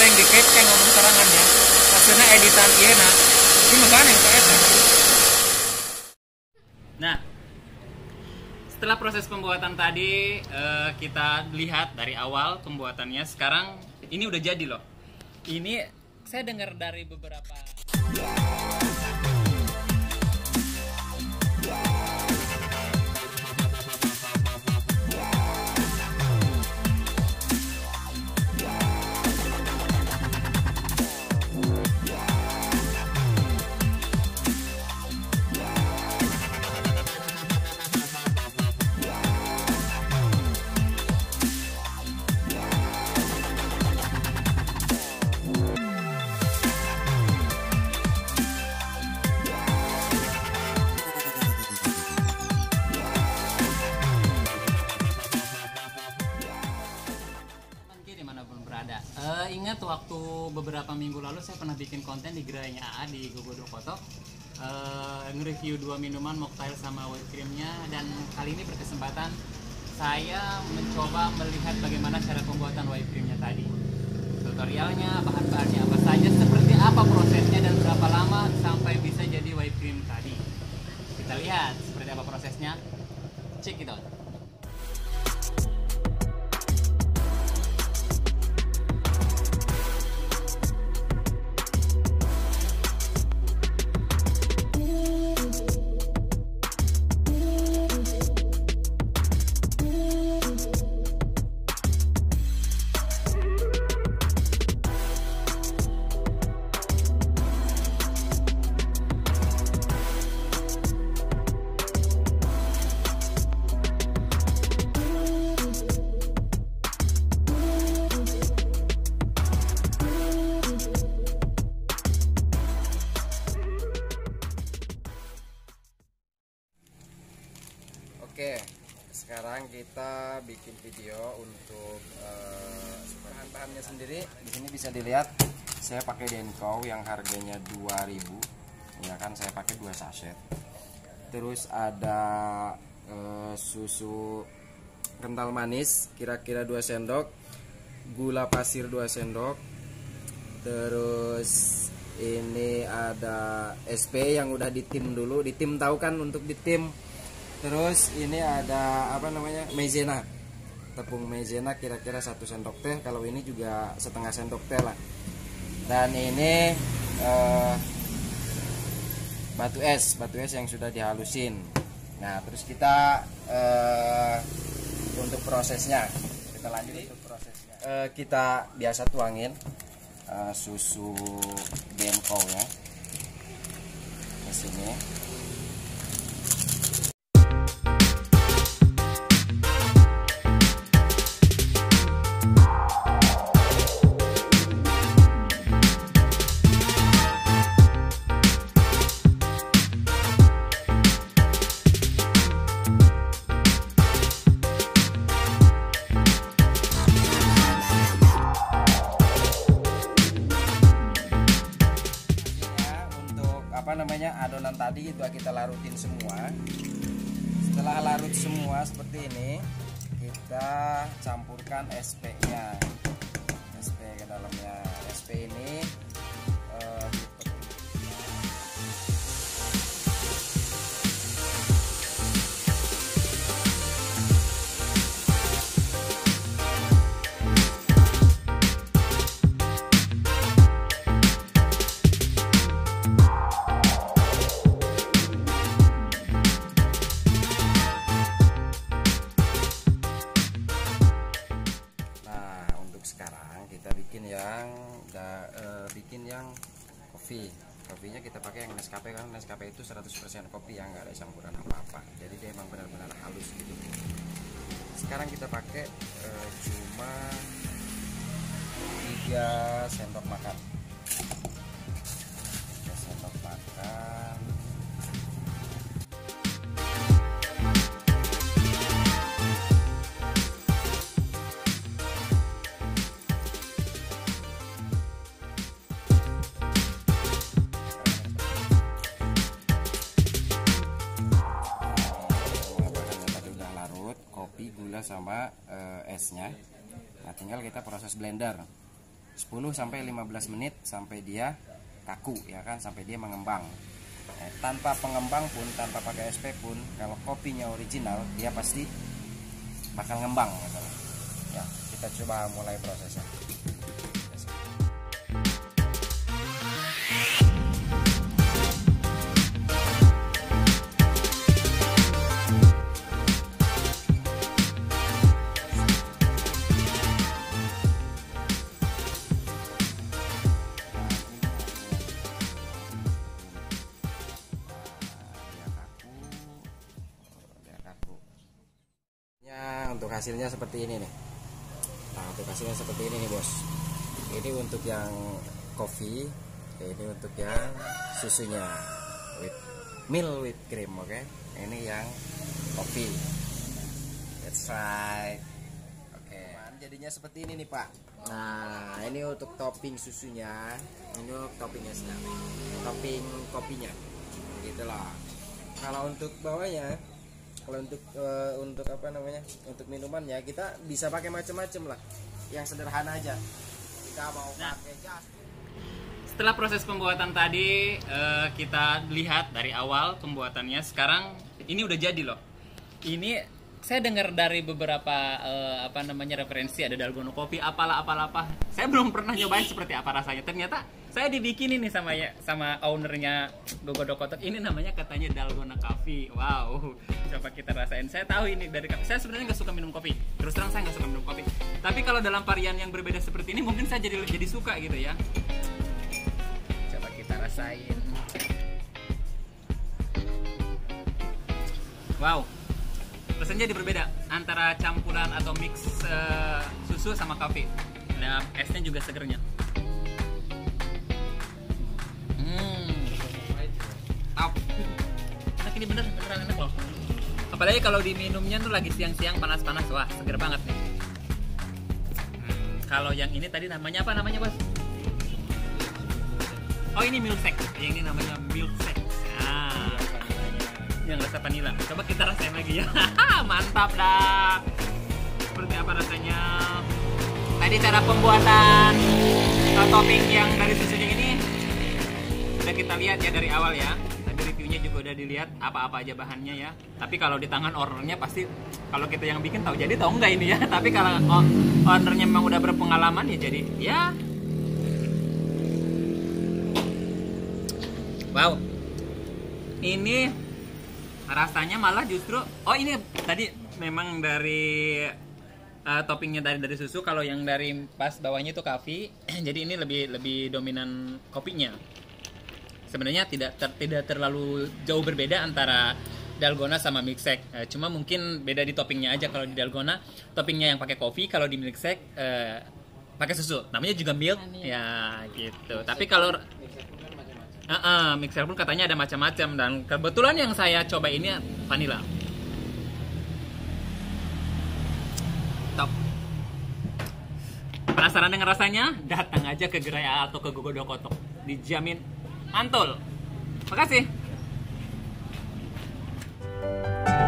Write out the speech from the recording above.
yang dikepeng ngomong serangannya maksudnya editan iya nah ini makanya yang kayak nah setelah proses pembuatan tadi kita lihat dari awal pembuatannya. Sekarang ini udah jadi loh. Ini saya dengar dari beberapa ingat waktu beberapa minggu lalu saya pernah bikin konten di gerainya AA di Gogodo Koto nge-review 2 minuman mocktail sama whipped creamnya, dan kali ini berkesempatan saya mencoba melihat bagaimana cara pembuatan whipped creamnya tadi, tutorialnya, bahan-bahannya apa saja, seperti apa prosesnya, dan berapa lama sampai bisa jadi whipped cream tadi. Kita lihat seperti apa prosesnya, check it out. Oke, sekarang kita bikin video untuk bahan-bahannya sendiri. Di sini bisa dilihat saya pakai Denko yang harganya 2000, ya kan, saya pakai 2 sachet. Terus ada susu kental manis kira-kira 2 sendok, gula pasir 2 sendok. Terus ini ada SP yang udah ditim dulu, ditim tahu kan untuk ditim. Terus ini ada apa namanya, maizena, tepung maizena kira-kira 1 sendok teh, kalau ini juga setengah sendok teh lah. Dan ini batu es yang sudah dihalusin. Nah terus kita untuk prosesnya, kita lanjut untuk prosesnya. Kita biasa tuangin susu Denko ya ke sini. Adonan tadi itu kita larutin semua. Setelah larut semua seperti ini, kita campurkan SP-nya, SP ke dalamnya. SP ini bikin yang kopinya kita pakai yang Nescafe, kan Nescafe itu 100% kopi ya, nggak ada campuran apa-apa, jadi dia emang benar-benar halus gitu. Sekarang kita pakai cuma 3 sendok makan. 3 sendok makan. Sama esnya. Nah tinggal kita proses blender. 10 sampai 15 menit sampai dia kaku ya kan, sampai dia mengembang. Tanpa pengembang pun, tanpa pakai SP pun, kalau kopinya original dia pasti bakal ngembang gitu. Ya, kita coba mulai prosesnya. Untuk hasilnya seperti ini nih. Nah, untuk hasilnya seperti ini nih bos. Ini untuk yang kopi, ini untuk yang susunya with milk with cream, oke? Ini yang kopi. That's right. Oke. Jadinya seperti ini nih pak. Nah, ini untuk topping susunya, ini untuk toppingnya sedang, topping kopinya, gitu loh. Kalau untuk bawahnya, kalau untuk apa namanya, untuk minumannya kita bisa pakai macam-macam lah, yang sederhana aja. Kita mau pakai jas. Setelah proses pembuatan tadi kita lihat dari awal pembuatannya, sekarang ini udah jadi loh. Ini saya dengar dari beberapa apa namanya referensi, ada dalgona kopi apalah. Saya belum pernah nyobain seperti apa rasanya. Ternyata saya dibikinin nih sama ownernya Gogodok Kotok. Ini namanya katanya dalgona coffee. Wow, coba kita rasain. Saya tahu ini dari kopi. Saya sebenarnya nggak suka minum kopi. Terus terang saya nggak suka minum kopi. Tapi kalau dalam varian yang berbeda seperti ini, mungkin saya jadi suka gitu ya. Coba kita rasain. Wow, rasanya jadi berbeda antara campuran atau mix susu sama kopi. Nah, esnya juga segernya. Enak, ini beneran enak loh. Apalagi kalau diminumnya tuh lagi siang-siang panas-panas, wah seger banget nih. Kalau yang ini tadi namanya apa namanya bos? Oh ini milkshake, yang ini namanya milkshake. Nah, yang rasa vanilla. Coba kita rasain lagi ya. Mantap dah. Seperti apa rasanya? Tadi cara pembuatan topping yang dari susunya ini udah kita lihat ya dari awal ya. Tadi reviewnya juga udah dilihat apa-apa aja bahannya ya. Tapi kalau di tangan ownernya pasti, kalau kita yang bikin tahu jadi tahu enggak ini ya. Tapi kalau ownernya memang udah berpengalaman ya jadi ya. Wow. Ini rasanya malah justru, oh ini tadi memang dari toppingnya dari susu. Kalau yang dari pas bawahnya itu coffee. Jadi ini lebih dominan kopinya. Sebenarnya tidak terlalu jauh berbeda antara dalgona sama milkshake. Cuma mungkin beda di toppingnya aja. Kalau di dalgona toppingnya yang pakai kopi, kalau di milkshake pakai susu. Namanya juga milk ya gitu. Tapi kalau mixer pun katanya ada macam-macam, dan kebetulan yang saya coba ini vanilla. Top. Penasaran dengan rasanya? Datang aja ke gerai AA atau ke Gogodok Kotok. Dijamin mantul. Makasih.